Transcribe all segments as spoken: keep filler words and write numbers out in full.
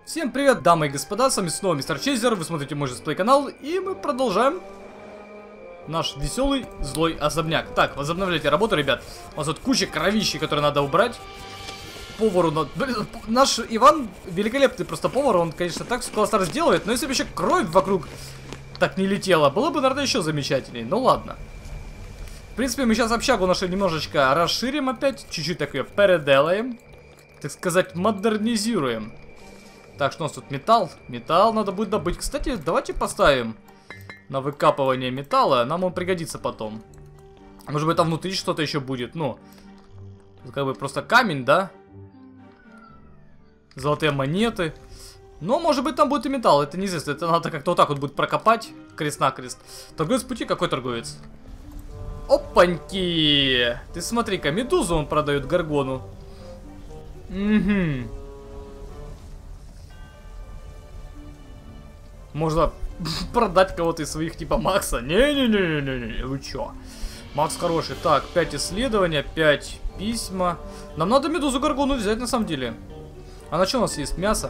Всем привет, дамы и господа, с вами снова мистер Чейзер, вы смотрите мой летсплей канал, и мы продолжаем наш веселый злой особняк. Так, возобновляйте работу, ребят. У нас тут куча кровищи, которые надо убрать. Повару надо... Блин, наш Иван великолепный просто повар, он, конечно, так классно разделывает, но если бы еще кровь вокруг так не летела, было бы, наверное, еще замечательнее. Ну ладно. В принципе, мы сейчас общагу нашу немножечко расширим опять, чуть-чуть так ее переделаем, так сказать, модернизируем. Так, что у нас тут? Металл. Металл надо будет добыть. Кстати, давайте поставим на выкапывание металла. Нам он пригодится потом. Может быть, там внутри что-то еще будет. Ну, как бы просто камень, да? Золотые монеты. Но, может быть, там будет и металл. Это неизвестно. Это надо как-то вот так вот будет прокопать. Крест-накрест. Торговец пути? Какой торговец? Опаньки! Ты смотри-ка, медузу он продает, горгону. Угу. Можно продать кого-то из своих типа Макса. Не-не-не-не-не, вы чё? Макс хороший. Так, пять исследования, пять письма. Нам надо медузу горгону взять на самом деле. А на что у нас есть? Мясо?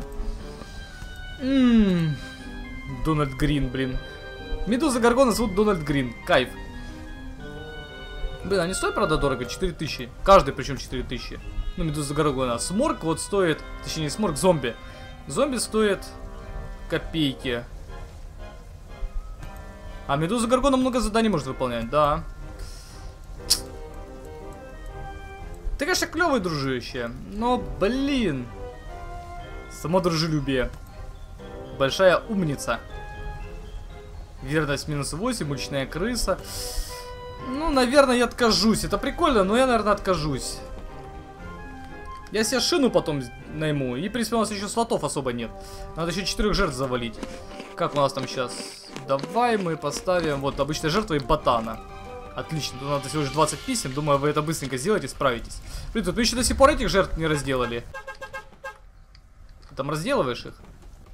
Ммм. Дональд Грин, блин. Медуза горгона зовут Дональд Грин. Кайф. Блин, они стоят, правда, дорого? четыре тысячи. Каждый, причем четыре тысячи. Ну, медуза горгона. Сморк вот стоит... Точнее, не сморк, зомби. Зомби стоит... копейки. А медуза горгона много заданий может выполнять, да. Ты, конечно, клевый, дружище. Но, блин. Само дружелюбие. Большая умница. Верность минус восемь, уличная крыса. Ну, наверное, я откажусь. Это прикольно, но я, наверное, откажусь. Я себе шину потом найму. И, в принципе, у нас еще слотов особо нет. Надо еще четырех жертв завалить. Как у нас там сейчас? Давай мы поставим вот обычной жертвой ботана. Отлично, тут надо всего лишь двадцать писем. Думаю, вы это быстренько сделаете, справитесь. Блин, тут мы еще до сих пор этих жертв не разделали. Ты там разделываешь их?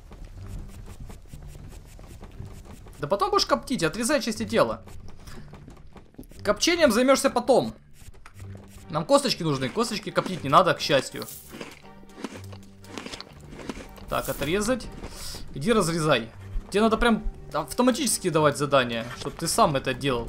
Да потом будешь коптить, отрезай части тела. Копчением займешься потом. Нам косточки нужны. Косточки коптить не надо, к счастью. Так, отрезать. Иди разрезай. Тебе надо прям автоматически давать задания, чтобы ты сам это делал.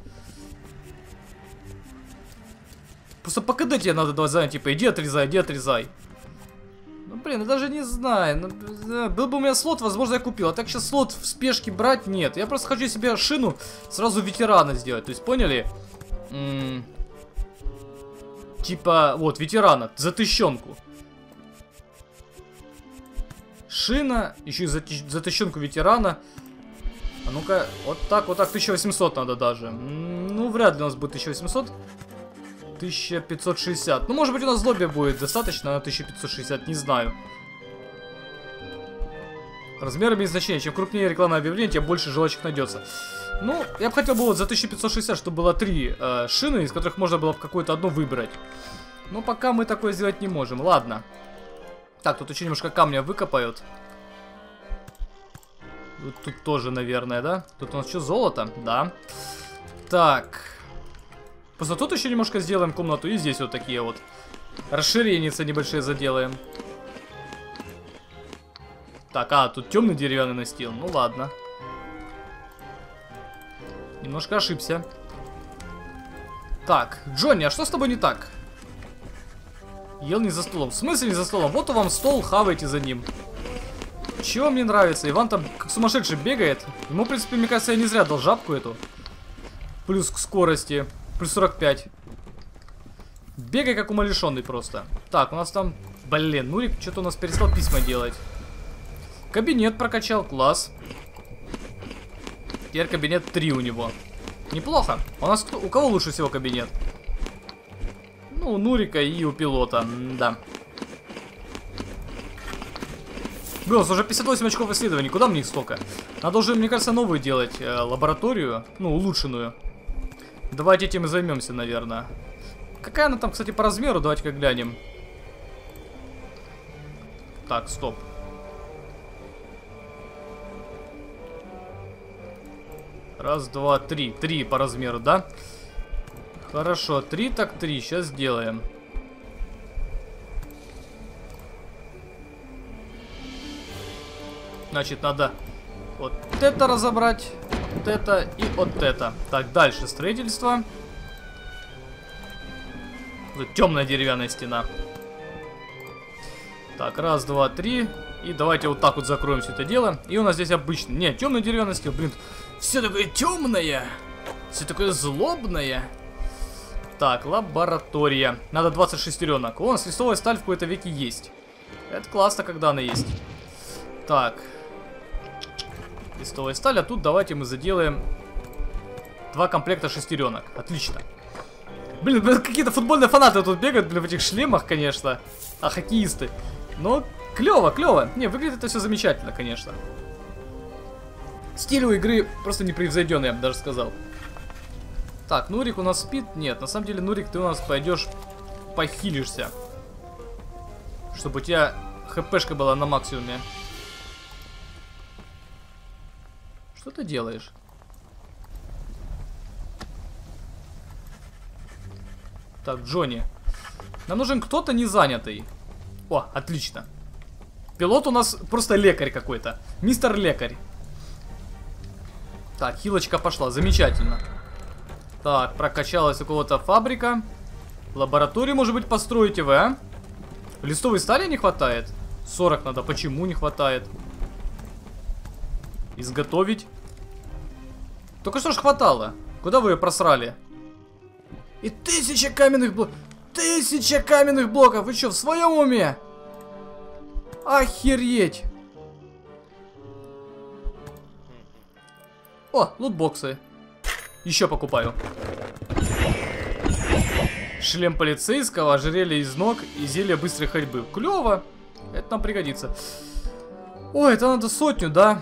Просто по КД тебе надо давать задания, типа иди отрезай, иди отрезай. Ну блин, я даже не знаю. Ну, был бы у меня слот, возможно, я купил. А так сейчас слот в спешке брать нет. Я просто хочу себе шину сразу ветерана сделать. То есть, поняли? М-м- типа, вот, ветерана, за тыщенку. Шина, еще и за, за тыщенку ветерана. А ну-ка, вот так, вот так, тысяча восемьсот надо даже. Ну, вряд ли у нас будет тысяча восемьсот. тысяча пятьсот шестьдесят. Ну, может быть, у нас в лобби будет достаточно на тысяча пятьсот шестьдесят, не знаю. Размеры без значения. Чем крупнее рекламное объявление, тем больше желающих найдется. Ну, я бы хотел бы вот за тысяча пятьсот шестьдесят, чтобы было три э, шины, из которых можно было бы какую-то одну выбрать. Но пока мы такое сделать не можем. Ладно. Так, тут еще немножко камня выкопают. Вот тут тоже, наверное, да? Тут у нас что, золото? Да. Так. Просто тут еще немножко сделаем комнату. И здесь вот такие вот расширения небольшие заделаем. Так, а, тут темный деревянный настил. Ну ладно. Немножко ошибся. Так, Джонни, а что с тобой не так? Ел не за столом. В смысле не за столом? Вот у вам стол, хавайте за ним. Чего мне нравится? Иван там как сумасшедший бегает. Ему, в принципе, мне кажется, я не зря дал жабку эту. Плюс к скорости. Плюс сорок пять. Бегай как умалишенный просто. Так, у нас там... Блин, Нурик что-то у нас перестал письма делать. Кабинет прокачал, класс. Теперь кабинет три у него. Неплохо. У нас кто... у кого лучше всего кабинет? Ну, у Нурика и у пилота, да. Блин, у нас уже пятьдесят восемь очков исследований. Куда мне их столько? Надо уже, мне кажется, новую делать э, лабораторию. Ну, улучшенную. Давайте этим и займемся, наверное. Какая она там, кстати, по размеру? Давайте-ка глянем. Так, стоп. Раз, два, три. Три по размеру, да? Хорошо, три так три. Сейчас сделаем. Значит, надо вот это разобрать, вот это и вот это. Так, дальше строительство. Темная деревянная стена. Так, раз, два, три. И давайте вот так вот закроем все это дело. И у нас здесь обычно... Нет, темная деревянная стена, блин. Все такое темное. Все такое злобное. Так, лаборатория. Надо двадцать шестеренок. Вон, свистовая сталь в какой-то веке есть. Это классно, когда она есть. Так. Свистовая сталь. А тут давайте мы заделаем два комплекта шестеренок. Отлично. Блин, блин какие-то футбольные фанаты тут бегают, блин, в этих шлемах, конечно. А хоккеисты. Но клево, клево. Не, выглядит это все замечательно, конечно. Стиль у игры просто непревзойденный, я бы даже сказал. Так, Нурик у нас спит? Нет, на самом деле, Нурик, ты у нас пойдешь похилишься. Чтобы у тебя хпшка была на максимуме. Что ты делаешь? Так, Джонни. Нам нужен кто-то не занятый. О, отлично. Пилот у нас просто лекарь какой-то. Мистер лекарь. Так, хилочка пошла. Замечательно. Так, прокачалась у кого-то фабрика. Лабораторию, может быть, построите вы, а? Листовой стали не хватает? сорок надо. Почему не хватает? Изготовить. Только что ж хватало. Куда вы ее просрали? И тысяча каменных блоков. Тысяча каменных блоков. Вы что, в своем уме? Охереть. О, лутбоксы. Еще покупаю. Шлем полицейского, ожерелье из ног и зелье быстрой ходьбы. Клево. Это нам пригодится. Ой, это надо сотню, да?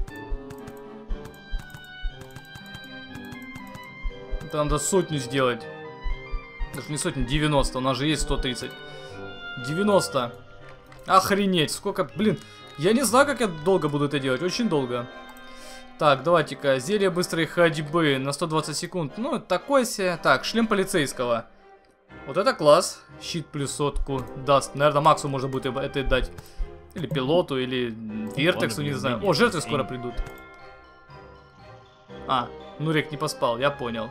Это надо сотню сделать. Даже не сотню, девяносто. У нас же есть сто тридцать. девяносто. Охренеть. Сколько, блин. Я не знаю, как я долго буду это делать. Очень долго. Так, давайте-ка. Зелье быстрой ходьбы на сто двадцать секунд. Ну, такой себе. Так, шлем полицейского. Вот это класс. Щит плюс сотку даст. Наверное, Максу можно будет это дать. Или пилоту, или Вертексу, не знаю. О, жертвы скоро придут. А, Нурик не поспал, я понял.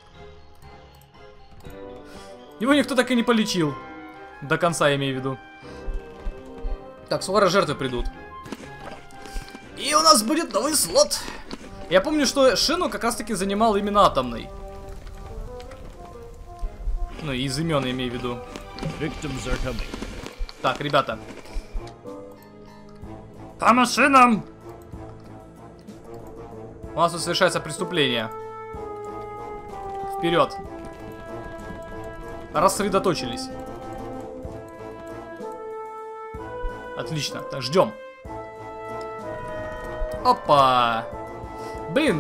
Его никто так и не полечил. До конца, я имею в виду. Так, скоро жертвы придут. И у нас будет новый слот. Я помню, что Шину как раз таки занимал именно атомный. Ну, из имен я имею в виду. Так, ребята. По машинам! У нас тут совершается преступление. Вперед. Рассредоточились. Отлично. Так, ждем. Опа. Блин.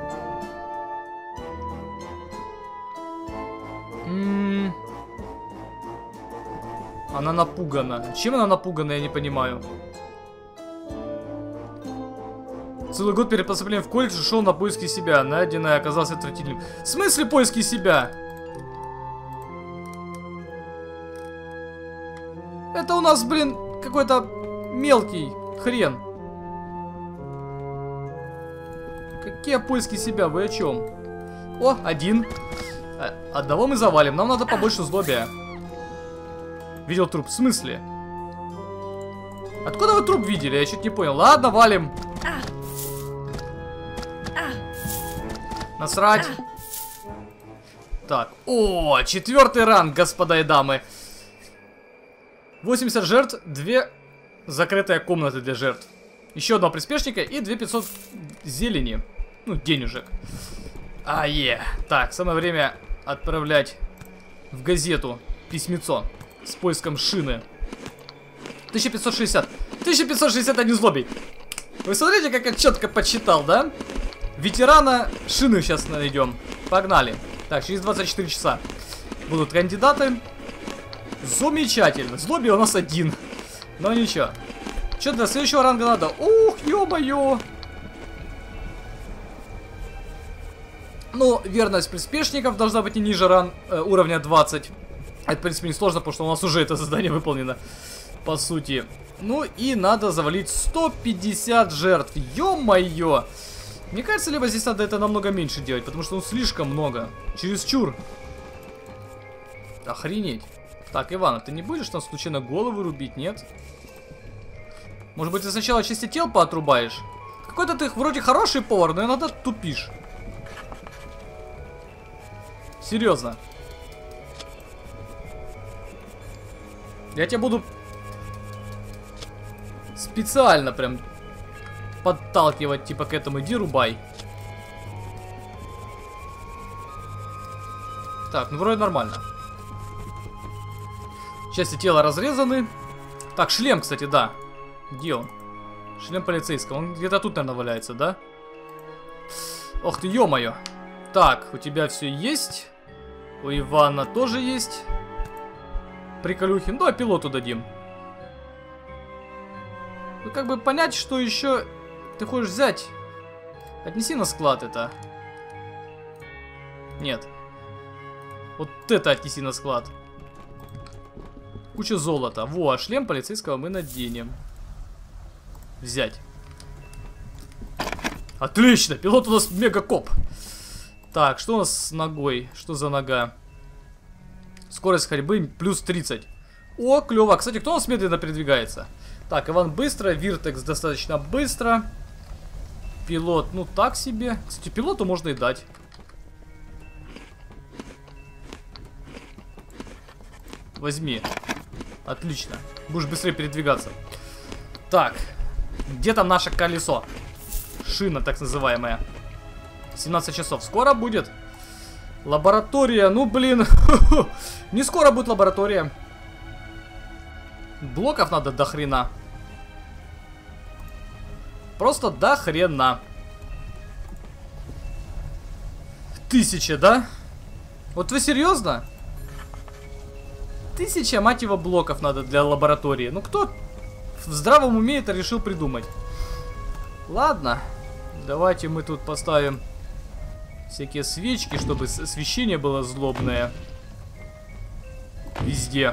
М-м-м. Она напугана. Чем она напугана, я не понимаю. Целый год перед поступлением в колледж шел на поиски себя. Найденный оказался отвратительным. В смысле поиски себя? Это у нас, блин, какой-то мелкий хрен. Какие поиски себя? Вы о чем? О, один. А, одного мы завалим. Нам надо побольше злобия. Видел труп. В смысле? Откуда вы труп видели? Я чуть не понял. Ладно, валим. Насрать. Так. О, четвертый ранг, господа и дамы. восемьдесят жертв, две закрытые комнаты для жертв. Еще одного приспешника и две пятьсот зелени. Ну, денежек. А, е. Так, самое время отправлять в газету письмецо с поиском Шины. тысяча пятьсот шестьдесят. тысяча пятьсот шестьдесят один злобий. Вы смотрите, как я четко подсчитал, да? Ветерана Шины сейчас найдем. Погнали. Так, через двадцать четыре часа будут кандидаты. Замечательно. Злобий у нас один. Но ничего. Что для следующего ранга надо? Ух, ё-моё. Ну, верность приспешников должна быть не ниже ран, э, уровня двадцать. Это, в принципе, не сложно, потому что у нас уже это задание выполнено. По сути. Ну и надо завалить сто пятьдесят жертв. Ё-моё! Мне кажется, либо здесь надо это намного меньше делать, потому что ну слишком много. Чересчур. Охренеть. Так, Иван, ты не будешь там случайно головы рубить, нет? Может быть, ты сначала части тел поотрубаешь? Какой-то ты вроде хороший повар, но иногда тупишь. Серьезно. Я тебя буду специально прям подталкивать, типа, к этому. Иди рубай. Так, ну вроде нормально. Части тела разрезаны. Так, шлем, кстати, да. Где он? Шлем полицейского. Он где-то тут, наверное, валяется, да? Ох ты, ё-моё. Так, у тебя все есть. У Ивана тоже есть. Приколюхи. Ну, а пилоту дадим. Ну, как бы понять, что еще ты хочешь взять. Отнеси на склад это. Нет. Вот это отнеси на склад. Куча золота. Во, а шлем полицейского мы наденем. Взять. Отлично, пилот у нас мегакоп. Так, что у нас с ногой? Что за нога? Скорость ходьбы плюс тридцать. О, клево. Кстати, кто у нас медленно передвигается? Так, Иван быстро, Виртекс достаточно быстро. Пилот, ну так себе. Кстати, пилоту можно и дать. Возьми. Отлично. Будешь быстрее передвигаться. Так. Где там наше колесо? Шина, так называемая. семнадцать часов. Скоро будет. Лаборатория. Ну, блин. Не скоро будет лаборатория. Блоков надо до хрена. Просто до хрена. Тысяча, да? Вот вы серьезно? Тысяча, мать его, блоков надо для лаборатории. Ну, кто в здравом уме это решил придумать? Ладно. Давайте мы тут поставим всякие свечки, чтобы освещение было злобное. Везде.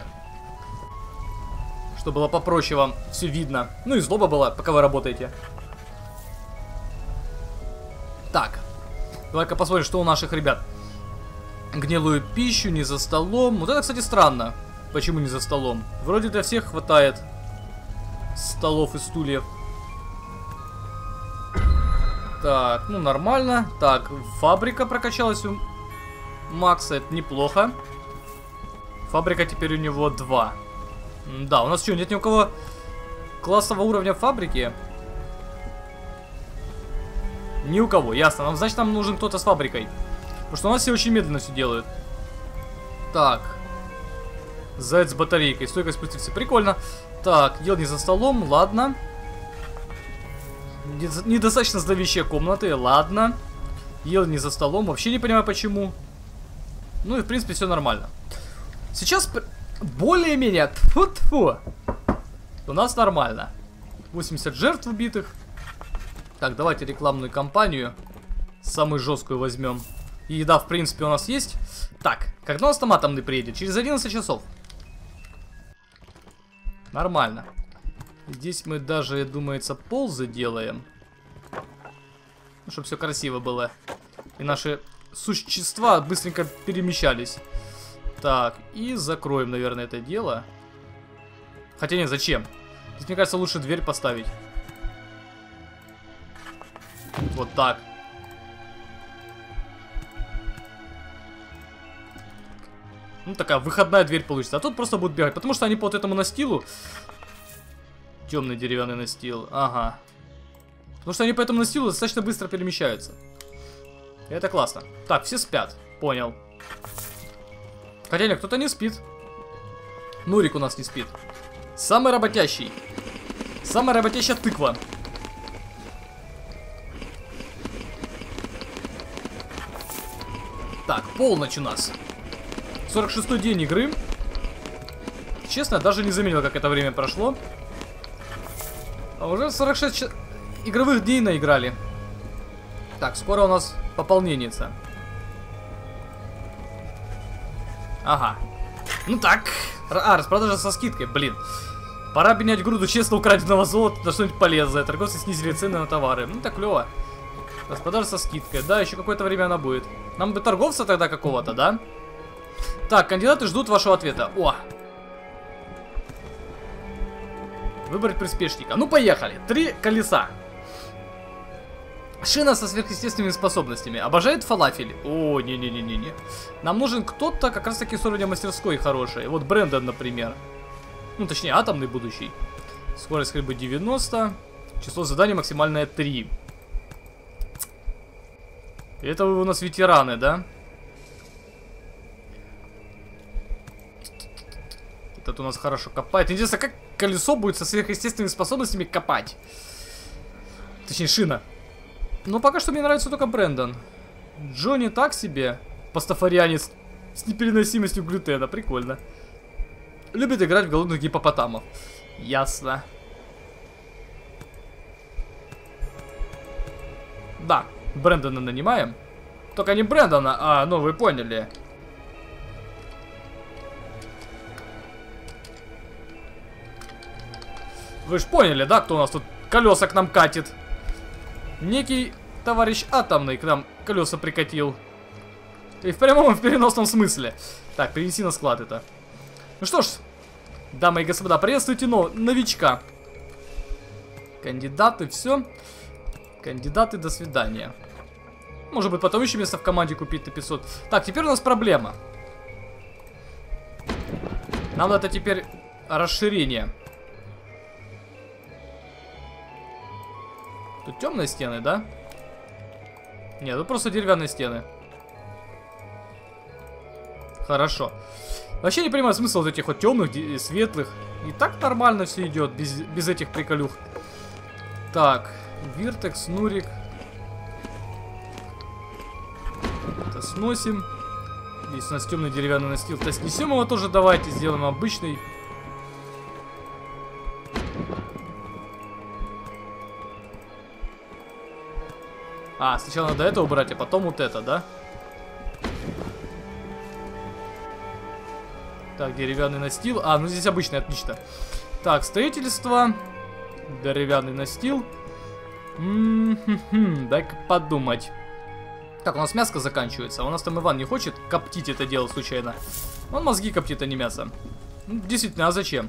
Чтобы было попроще вам все видно. Ну и злоба была, пока вы работаете. Так. Давай-ка посмотрим, что у наших ребят. Гнилую пищу, не за столом. Вот это, кстати, странно. Почему не за столом? Вроде для всех хватает столов и стульев. Так, ну нормально. Так, фабрика прокачалась у Макса. Это неплохо. Фабрика теперь у него два. Да, у нас что, нет ни у кого классового уровня фабрики? Ни у кого, ясно. Нам, значит, нам нужен кто-то с фабрикой. Потому что у нас все очень медленно все делают. Так. Заяц с батарейкой. Стойкость плюс тридцать. Прикольно. Так, ел не за столом. Ладно. Недостаточно зловещие комнаты. Ладно. Ел не за столом. Вообще не понимаю, почему. Ну и, в принципе, все нормально. Сейчас более-менее. Тьфу-тьфу. У нас нормально. восемьдесят жертв убитых. Так, давайте рекламную кампанию. Самую жесткую возьмем. И еда, в принципе, у нас есть. Так, когда у нас там атомный приедет? Через одиннадцать часов. Нормально. Здесь мы даже, думается, пол заделаем. Ну, чтобы все красиво было. И наши существа быстренько перемещались. Так, и закроем, наверное, это дело. Хотя нет, зачем? Здесь, мне кажется, лучше дверь поставить. Вот так. Ну, такая выходная дверь получится. А тут просто будут бегать. Потому что они по вот этому настилу... Темный деревянный настил. Ага. Потому что они по этому настилу достаточно быстро перемещаются. И это классно. Так, все спят. Понял. Хотя нет, кто-то не спит. Нурик у нас не спит. Самый работящий. Самая работящая тыква. Так, полночь у нас. сорок шестой день игры. Честно, даже не заметил, как это время прошло. А уже сорок шесть ч... игровых дней наиграли. Так, скоро у нас пополнение-то. Ага. Ну так. А, распродажа со скидкой, блин. Пора менять груду честно украденного золота на что-нибудь полезное. Торговцы снизили цены на товары. Ну, так клево. Господар со скидкой. Да, еще какое-то время она будет. Нам бы торговца тогда какого-то, да? Так, кандидаты ждут вашего ответа. О! Выбрать приспешника. Ну, поехали. Три колеса. Шина со сверхъестественными способностями. Обожает фалафель. О, не-не-не-не-не. Нам нужен кто-то как раз таки с уровня мастерской хороший. Вот Брэндон, например. Ну, точнее, атомный будущий. Скорость ходьбы девяносто. Число заданий максимальное три. Это вы у нас ветераны, да? Этот у нас хорошо копает. Интересно, как колесо будет со сверхъестественными способностями копать? Точнее, шина. Но пока что мне нравится только Брэндон. Джонни так себе. Пастафарианец с непереносимостью глютена. Прикольно. Любит играть в голодных гипопотамов. Ясно. Да, Брэндона нанимаем. Только не Брэндона, а, ну вы поняли. Вы ж поняли, да, кто у нас тут колеса к нам катит? Некий товарищ атомный к нам колеса прикатил. И в прямом и в переносном смысле. Так, принеси на склад это. Ну что ж, дамы и господа, приветствуйте но новичка. Кандидаты, все. Кандидаты, до свидания. Может быть, потом еще место в команде купить на пятьсот. Так, теперь у нас проблема. Нам надо теперь расширение. Тут темные стены, да? Нет, тут просто деревянные стены. Хорошо. Вообще не понимаю смысла вот этих вот темных и светлых. И так нормально все идет, без, без этих приколюх. Так, Виртекс, Нурик. Это сносим. Здесь у нас темный деревянный настил. То снесем его тоже, давайте сделаем обычный. А, сначала надо это убрать, а потом вот это, да? Так, деревянный настил. А, ну здесь обычный, отлично. Так, строительство. Деревянный настил. М-м-м, дай-ка подумать. Так, у нас мяско заканчивается. У нас там Иван не хочет коптить это дело случайно. Он мозги коптит, а не мясо. Ну, действительно, а зачем?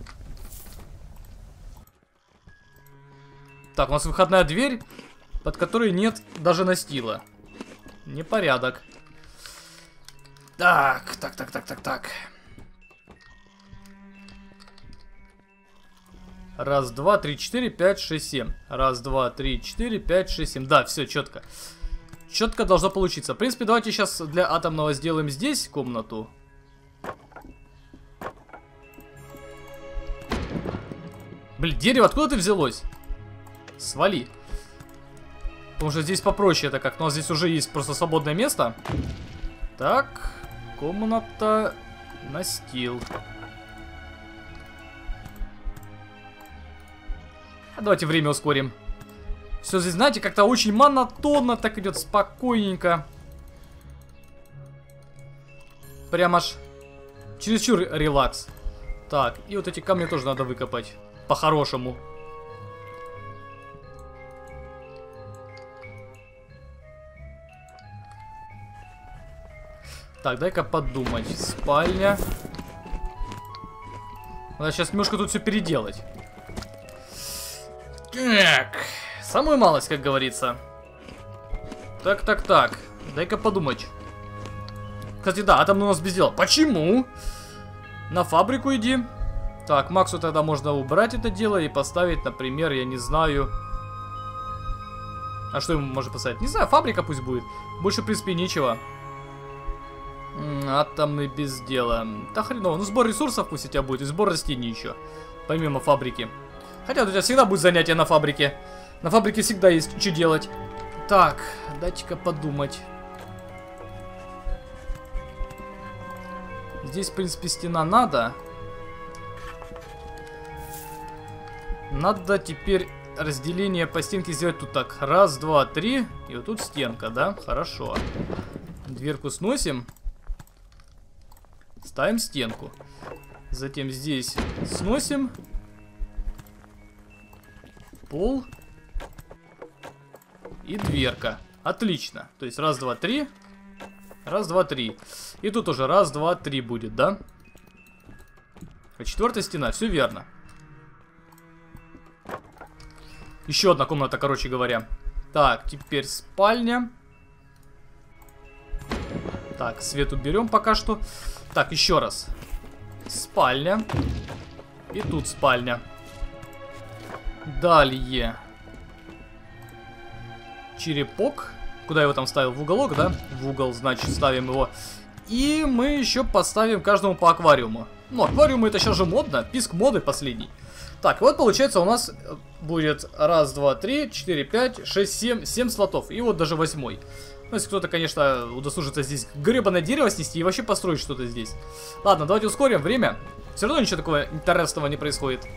Так, у нас выходная дверь, под которой нет даже настила. Непорядок. Так, так, так, так, так, так. Раз, два, три, четыре, пять, шесть, семь. Раз, два, три, четыре, пять, шесть, семь. Да, все, четко. Четко должно получиться. В принципе, давайте сейчас для атомного сделаем здесь комнату. Блин, дерево откуда ты взялось? Свали. Потому что здесь попроще это как. У нас здесь уже есть просто свободное место. Так, комната, настил. А давайте время ускорим. Все здесь, знаете, как-то очень монотонно так идет, спокойненько. Прям аж чересчур релакс. Так, и вот эти камни тоже надо выкопать. По-хорошему. Так, дай-ка подумать. Спальня. Надо сейчас немножко тут все переделать. Так, самую малость, как говорится. Так, так, так. Дай-ка подумать. Кстати, да, атом у нас без дела. Почему? На фабрику иди. Так, Максу тогда можно убрать это дело и поставить, например, я не знаю. А что ему можно поставить? Не знаю, фабрика пусть будет. Больше, в принципе, нечего. Атомный без дела. Да хреново. Ну, сбор ресурсов пусть у тебя будет. И сбор растений еще. Помимо фабрики. Хотя у тебя всегда будет занятие на фабрике. На фабрике всегда есть что делать. Так, дайте-ка подумать. Здесь, в принципе, стена надо. Надо теперь разделение по стенке сделать тут так. Раз, два, три. И вот тут стенка, да? Хорошо. Дверку сносим. Ставим стенку. Затем здесь сносим. Пол. И дверка. Отлично. То есть раз, два, три. Раз, два, три. И тут уже раз, два, три будет, да? А четвертая стена, все верно. Еще одна комната, короче говоря. Так, теперь спальня. Так, свет уберем пока что. Так, еще раз. Спальня. И тут спальня. Далее. Черепок. Куда я его там ставил? В уголок, да? В угол, значит, ставим его. И мы еще поставим каждому по аквариуму. Ну, аквариумы это сейчас же модно. Писк моды последний. Так, вот получается у нас будет раз, два, три, четыре, пять, шесть, семь, семь слотов. И вот даже восьмой. Ну, если кто-то, конечно, удосужится здесь гребаное дерево снести и вообще построить что-то здесь. Ладно, давайте ускорим время. Все равно ничего такого интересного не происходит.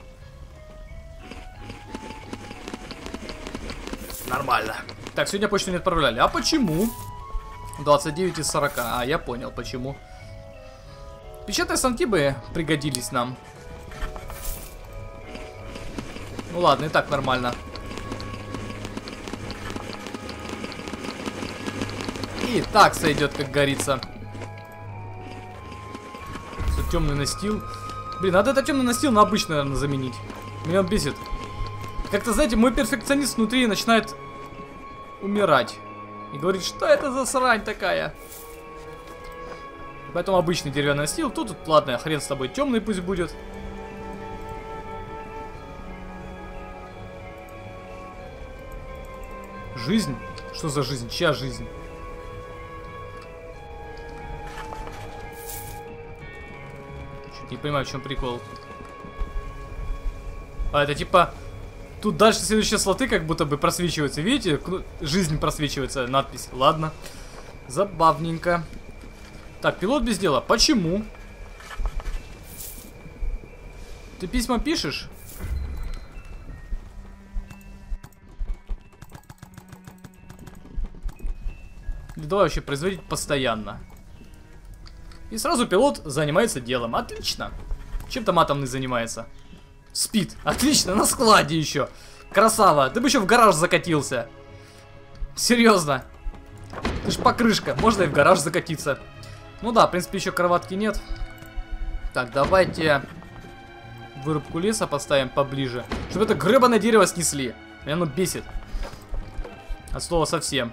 Нормально. Так, сегодня почту не отправляли. А почему? двадцать девять из сорока. А, я понял, почему. Печатные станки бы пригодились нам. Ну ладно, и так нормально. И так сойдет, как говорится. Все, темный настил. Блин, надо это темный настил на обычный, наверное, заменить. Меня он бесит. Как-то, знаете, мой перфекционист внутри начинает умирать. И говорит, что это за срань такая? Поэтому обычный деревянный настил. Тут, тут, ладно, хрен с тобой, темный пусть будет. Жизнь? Что за жизнь? Чья жизнь? Чуть не понимаю, в чем прикол. А, это типа... Тут дальше следующие слоты как будто бы просвечиваются. Видите? Жизнь просвечивается. Надпись. Ладно. Забавненько. Так, пилот без дела. Почему? Ты письма пишешь? Или давай вообще производить постоянно. И сразу пилот занимается делом. Отлично. Чем там атомный занимается? Спит. Отлично, на складе еще. Красава. Ты бы еще в гараж закатился. Серьезно. Ты ж покрышка. Можно и в гараж закатиться. Ну да, в принципе, еще кроватки нет. Так, давайте вырубку леса поставим поближе. Чтобы это гребаное дерево снесли. Меня оно бесит. От слова совсем.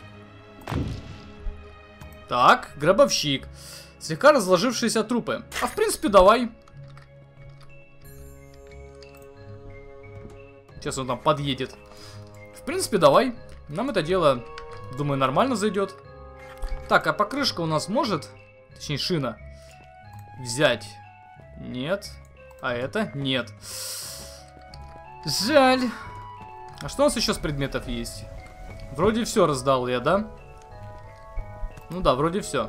Так, гробовщик. Слегка разложившиеся трупы. А в принципе, давай. Сейчас он там подъедет. В принципе, давай. Нам это дело, думаю, нормально зайдет. Так, а покрышка у нас может, точнее шина, взять? Нет. А это? Нет. Жаль. А что у нас еще с предметов есть? Вроде все раздал я, да? Ну да, вроде все.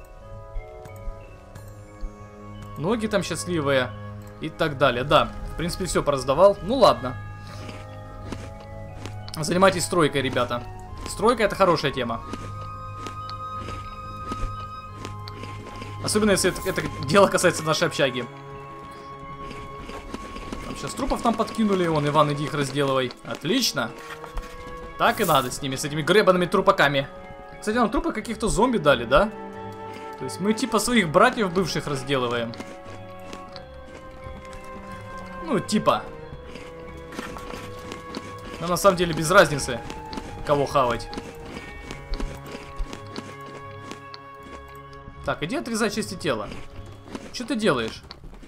Ноги там счастливые и так далее. Да, в принципе, все пораздавал. Ну ладно. Занимайтесь стройкой, ребята. Стройка — это хорошая тема. Особенно, если это, это дело касается нашей общаги. Там сейчас трупов нам подкинули. Вон, Иван, иди их разделывай. Отлично. Так и надо с ними, с этими гребаными трупаками. Кстати, нам трупы каких-то зомби дали, да? То есть мы типа своих братьев бывших разделываем. Ну, типа. Но на самом деле без разницы, кого хавать. Так, иди отрезай части тела. Что ты делаешь?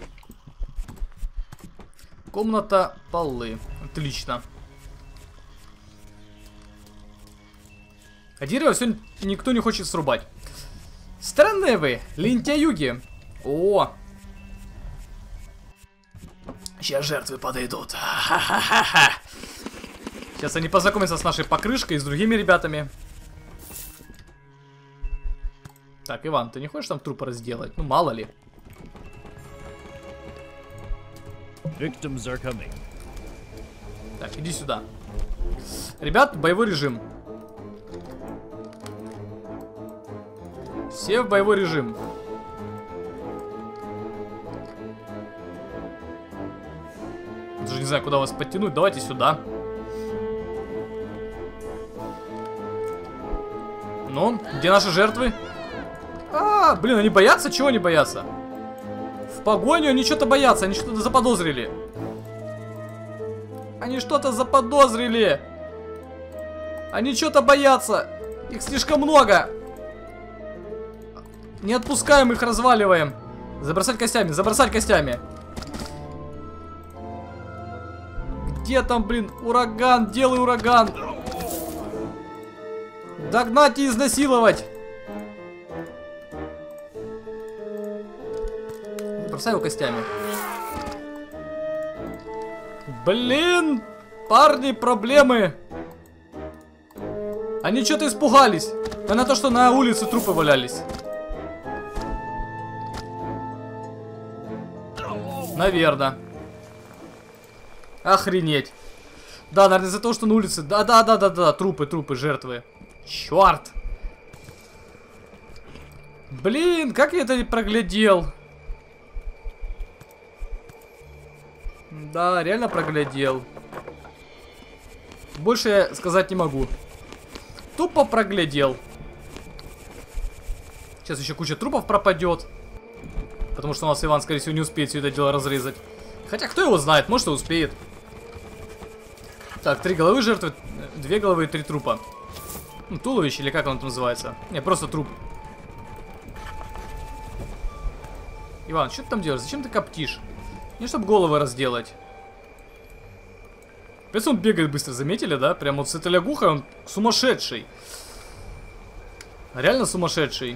Комната, полы. Отлично. А дерево сегодня никто не хочет срубать. Странные вы, лентяюги. О! Сейчас жертвы подойдут. Ха-ха-ха-ха. Сейчас они познакомятся с нашей покрышкой и с другими ребятами. Так, Иван, ты не хочешь там трупы разделать? Ну, мало ли. Так, иди сюда. Ребят, боевой режим. Все в боевой режим. Это же не знаю, куда вас подтянуть. Давайте сюда. Ну, где наши жертвы? А, блин, они боятся? Чего они боятся? В погоню они что-то боятся, они что-то заподозрили. Они что-то заподозрили. Они что-то боятся. Их слишком много. Не отпускаем их, разваливаем. Забросать костями, забросать костями. Где там, блин, ураган? Делай ураган. Догнать и изнасиловать. Бросай его костями. Блин, парни, проблемы. Они что-то испугались. А на то, что на улице трупы валялись. Наверное. Охренеть. Да, наверное, из-за того, что на улице. Да-да-да-да-да, трупы, трупы, жертвы. Черт. Блин, как я это не проглядел. Да, реально проглядел. Больше я сказать не могу. Тупо проглядел. Сейчас еще куча трупов пропадет. Потому что у нас Иван, скорее всего, не успеет все это дело разрезать. Хотя, кто его знает, может и успеет. Так, три головы жертвы, две головы и три трупа. Ну, туловище, или как оно там называется? Не, просто труп. Иван, что ты там делаешь? Зачем ты коптишь? Не, чтобы головы разделать. Опять он бегает быстро, заметили, да? Прям вот с этой лягухой он сумасшедший. Реально сумасшедший.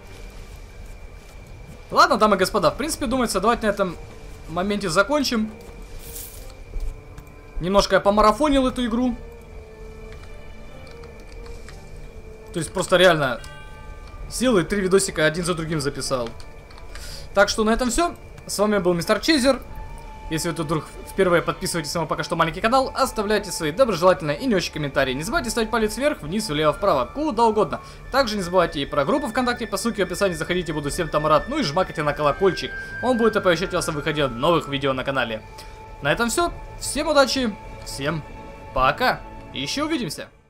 Ладно, дамы и господа, в принципе, думается, давайте на этом моменте закончим. Немножко я помарафонил эту игру. То есть просто реально сел и три видосика один за другим записал. Так что на этом все. С вами был мистер Чейзер. Если вы тут вдруг впервые подписываетесь на мой пока что маленький канал, оставляйте свои доброжелательные и не очень комментарии. Не забывайте ставить палец вверх, вниз, влево, вправо, куда угодно. Также не забывайте и про группу ВКонтакте, по ссылке в описании заходите, буду всем там рад. Ну и жмакайте на колокольчик, он будет оповещать вас о выходе новых видео на канале. На этом все. Всем удачи, всем пока и еще увидимся.